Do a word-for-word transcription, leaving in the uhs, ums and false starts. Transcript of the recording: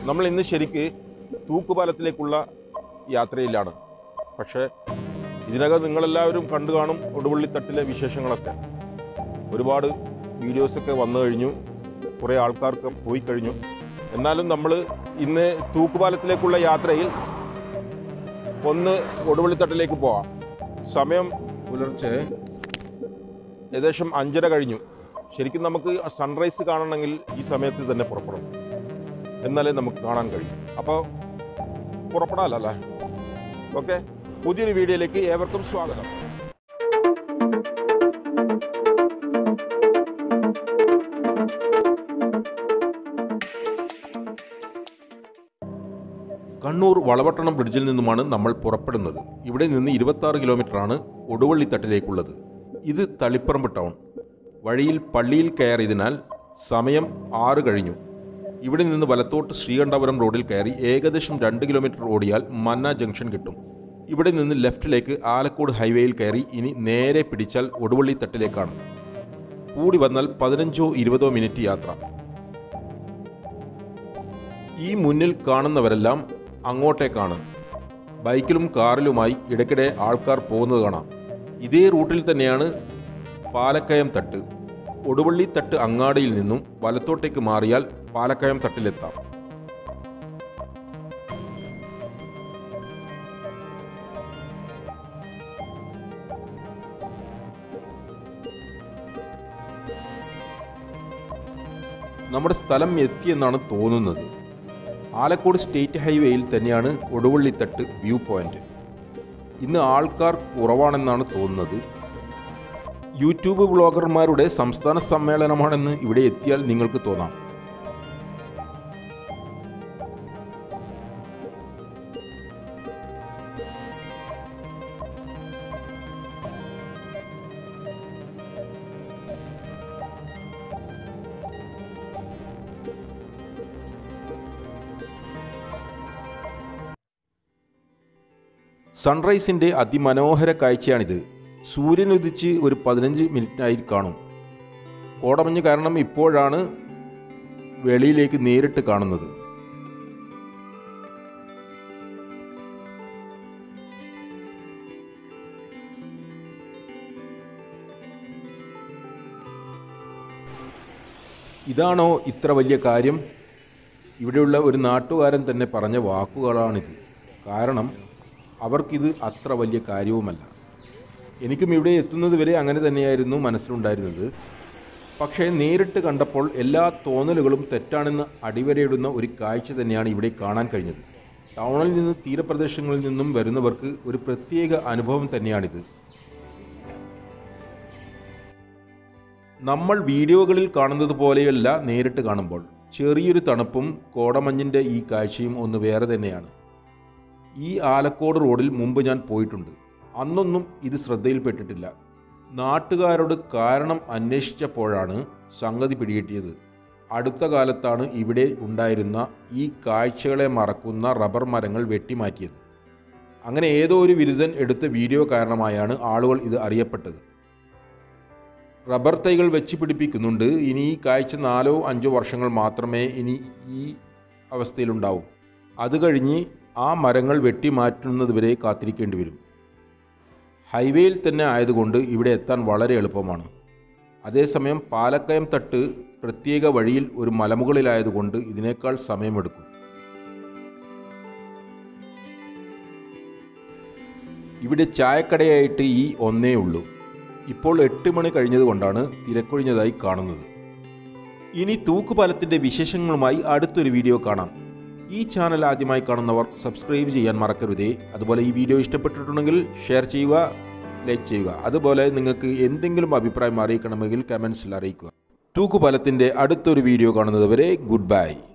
നമ്മൾ ഇന്ന് ശരിക്ക് തൂക്കുപാലത്തിലേക്കുള്ള യാത്രയിലാണ്. പക്ഷേ ഇതിനകം നിങ്ങളെല്ലാവരും കണ്ടു കാണും കൊടുവള്ളിത്തട്ടിലെ വിശേഷങ്ങളൊക്കെ. ഒരുപാട് വീഡിയോസൊക്കെ വന്നു കഴിഞ്ഞു, കുറേ ആൾക്കാർക്ക് പോയി കഴിഞ്ഞു. എന്നാലും നമ്മൾ ഇന്ന് തൂക്കുപാലത്തിലേക്കുള്ള യാത്രയിൽ ഒന്ന് കൊടുവള്ളിത്തട്ടിലേക്ക് പോവാം. സമയം പുലർച്ചെ ഏകദേശം അഞ്ചര കഴിഞ്ഞു. ശരിക്കും നമുക്ക് സൺറൈസ് കാണണമെങ്കിൽ ഈ സമയത്ത് തന്നെ പുറപ്പെടണം, എന്നാലേ നമുക്ക് കാണാൻ കഴിയും. അപ്പോൾ പുറപ്പെടാമല്ലേ? ഓക്കെ, പുതിയൊരു വീഡിയോയിലേക്ക് ഏവർക്കും സ്വാഗതം. കണ്ണൂർ വളപട്ടണം ബ്രിഡ്ജിൽ നിന്നുമാണ് നമ്മൾ പുറപ്പെടുന്നത്. ഇവിടെ നിന്ന് ഇരുപത്താറ് കിലോമീറ്ററാണ് കൊടുവള്ളിത്തട്ടിലേക്കുള്ളത്. ഇത് തളിപ്പറമ്പ് ടൗൺ. വഴിയിൽ പള്ളിയിൽ കയറിയതിനാൽ സമയം ആറ് കഴിഞ്ഞു. ഇവിടെ നിന്ന് വലത്തോട്ട് ശ്രീകണ്ഠപുരം റോഡിൽ കയറി ഏകദേശം രണ്ട് കിലോമീറ്റർ ഓടിയാൽ മന്ന ജംഗ്ഷൻ കിട്ടും. ഇവിടെ നിന്ന് ലെഫ്റ്റിലേക്ക് ആലക്കോട് ഹൈവേയിൽ കയറി ഇനി നേരെ പിടിച്ചാൽ കൊടുവള്ളിത്തട്ടിലേക്കാണ്. കൂടി വന്നാൽ പതിനഞ്ചോ ഇരുപതോ മിനിറ്റ് യാത്ര. ഈ മുന്നിൽ കാണുന്നവരെല്ലാം അങ്ങോട്ടേക്കാണ്. ബൈക്കിലും കാറിലുമായി ഇടയ്ക്കിടെ ആൾക്കാർ പോകുന്നത് കാണാം. ഇതേ റൂട്ടിൽ തന്നെയാണ് പാലക്കയം തട്ട്. കൊടുവള്ളിത്തട്ട് അങ്ങാടിയിൽ നിന്നും വലത്തോട്ടേക്ക് മാറിയാൽ പാലക്കയം തട്ടിലെത്താം. നമ്മുടെ സ്ഥലം എത്തിയെന്നാണ് തോന്നുന്നത്. ആലക്കോട് സ്റ്റേറ്റ് ഹൈവേയിൽ തന്നെയാണ് കൊടുവള്ളിത്തട്ട് വ്യൂ പോയിന്റ്. ഇന്ന് ആൾക്കാർ കുറവാണെന്നാണ് തോന്നുന്നത്. യൂട്യൂബ് വ്ളോഗർമാരുടെ സംസ്ഥാന സമ്മേളനമാണെന്ന് ഇവിടെ എത്തിയാൽ നിങ്ങൾക്ക് തോന്നാം. സൺറൈസിൻ്റെ അതിമനോഹര കാഴ്ചയാണിത്. സൂര്യൻ ഉദിച്ച് ഒരു പതിനഞ്ച് മിനിറ്റായി കാണും. കോടമഞ്ഞ് കാരണം ഇപ്പോഴാണ് വെളിയിലേക്ക് നേരിട്ട് കാണുന്നത്. ഇതാണോ ഇത്ര വലിയ കാര്യം? ഇവിടെയുള്ള ഒരു നാട്ടുകാരൻ തന്നെ പറഞ്ഞ വാക്കുകളാണിത്. കാരണം അവർക്കിത് അത്ര വലിയ കാര്യവുമല്ല. എനിക്കും ഇവിടെ എത്തുന്നത് വരെ അങ്ങനെ തന്നെയായിരുന്നു മനസ്സിലുണ്ടായിരുന്നത്. പക്ഷേ നേരിട്ട് കണ്ടപ്പോൾ എല്ലാ തോന്നലുകളും തെറ്റാണെന്ന് അടിവരയിടുന്ന ഒരു കാഴ്ച തന്നെയാണ് ഇവിടെ കാണാൻ കഴിഞ്ഞത്. ടൗണിൽ നിന്ന് തീരപ്രദേശങ്ങളിൽ നിന്നും വരുന്നവർക്ക് ഒരു പ്രത്യേക അനുഭവം തന്നെയാണിത്. നമ്മൾ വീഡിയോകളിൽ കാണുന്നത് പോലെയല്ല നേരിട്ട് കാണുമ്പോൾ. ചെറിയൊരു തണുപ്പും കോടമഞ്ഞിൻ്റെ ഈ കാഴ്ചയും ഒന്ന് വേറെ തന്നെയാണ്. ഈ ആലക്കോട് റോഡിൽ മുമ്പ് ഞാൻ പോയിട്ടുണ്ട്. അന്നൊന്നും ഇത് ശ്രദ്ധയിൽപ്പെട്ടിട്ടില്ല. നാട്ടുകാരോട് കാരണം അന്വേഷിച്ചപ്പോഴാണ് സംഗതി പിടികിട്ടിയത്. അടുത്ത കാലത്താണ് ഇവിടെ ഉണ്ടായിരുന്ന ഈ കാഴ്ചകളെ മറക്കുന്ന റബ്ബർ മരങ്ങൾ വെട്ടിമാറ്റിയത്. അങ്ങനെ ഏതോ ഒരു വിരുദ്ധൻ എടുത്ത വീഡിയോ കാരണമായാണ് ആളുകൾ ഇത് അറിയപ്പെട്ടത്. റബ്ബർ തൈകൾ വെച്ച് പിടിപ്പിക്കുന്നുണ്ട്. ഇനി ഈ കാഴ്ച നാലോ അഞ്ചോ വർഷങ്ങൾ മാത്രമേ ഇനി ഈ അവസ്ഥയിലുണ്ടാവൂ. അത് കഴിഞ്ഞ് ആ മരങ്ങൾ വെട്ടിമാറ്റുന്നതുവരെ കാത്തിരിക്കേണ്ടി വരും. ഹൈവേയിൽ തന്നെ ആയതുകൊണ്ട് ഇവിടെ എത്താൻ വളരെ എളുപ്പമാണ്. അതേസമയം പാലക്കയം തട്ട് പ്രത്യേക വഴിയിൽ ഒരു മലമുകളിലായതുകൊണ്ട് ഇതിനേക്കാൾ സമയമെടുക്കും. ഇവിടെ ചായക്കടയായിട്ട് ഈ ഒന്നേ ഉള്ളൂ. ഇപ്പോൾ എട്ട് മണി കഴിഞ്ഞതുകൊണ്ടാണ് തിരക്കൊഴിഞ്ഞതായി കാണുന്നത്. ഇനി തൂക്കുപാലത്തിൻ്റെ വിശേഷങ്ങളുമായി അടുത്തൊരു വീഡിയോ കാണാം. ഈ ചാനൽ ആദ്യമായി കാണുന്നവർ സബ്സ്ക്രൈബ് ചെയ്യാൻ മറക്കരുതേ. അതുപോലെ ഈ വീഡിയോ ഇഷ്ടപ്പെട്ടിട്ടുണ്ടെങ്കിൽ ഷെയർ ചെയ്യുക, ലൈക്ക് ചെയ്യുക. അതുപോലെ നിങ്ങൾക്ക് എന്തെങ്കിലും അഭിപ്രായം അറിയിക്കണമെങ്കിൽ കമൻസിൽ അറിയിക്കുക. തൂക്കുപാലത്തിൻ്റെ അടുത്തൊരു വീഡിയോ കാണുന്നത് വരെ ഗുഡ് ബൈ.